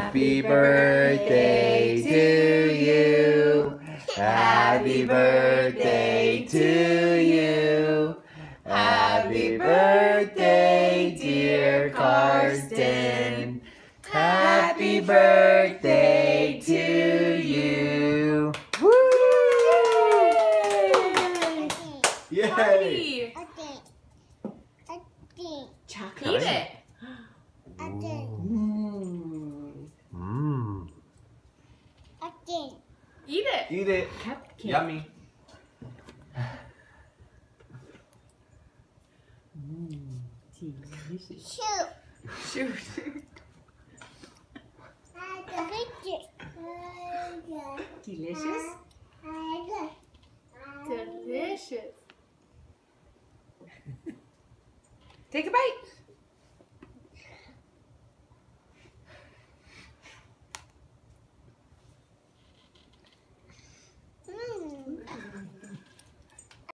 Happy birthday to you. Happy birthday to you. Happy birthday, dear Karsten. Happy birthday to you. Woo! Yay! Chocolate. Eat it. Eat it. Eat it. Cupcake. Yummy. Delicious. Shoot. Shoot. Delicious.